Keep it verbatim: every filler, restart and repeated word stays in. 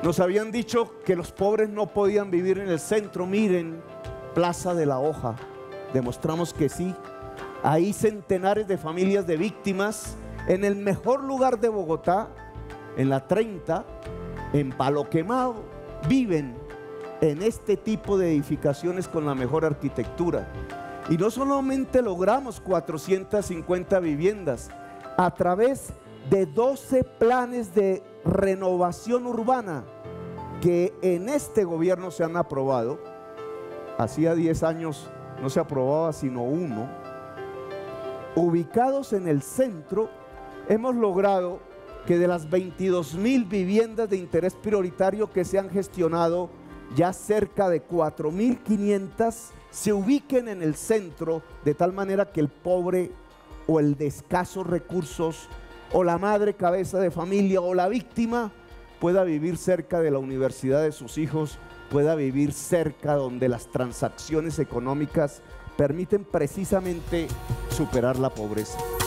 Nos habían dicho que los pobres no podían vivir en el centro. Miren, Plaza de la Hoja, demostramos que sí. Ahí centenares de familias de víctimas, en el mejor lugar de Bogotá, en la treinta, en Palo Quemado, viven en este tipo de edificaciones con la mejor arquitectura. Y no solamente logramos cuatrocientas cincuenta viviendas, a través de doce planes de renovación urbana que en este gobierno se han aprobado. Hacía diez años no se aprobaba sino uno. Ubicados en el centro, hemos logrado que de las veintidós mil viviendas de interés prioritario que se han gestionado, ya cerca de cuatro mil quinientas se ubiquen en el centro, de tal manera que el pobre o el de escasos recursos o la madre cabeza de familia o la víctima pueda vivir cerca de la universidad de sus hijos, pueda vivir cerca donde las transacciones económicas permiten precisamente superar la pobreza.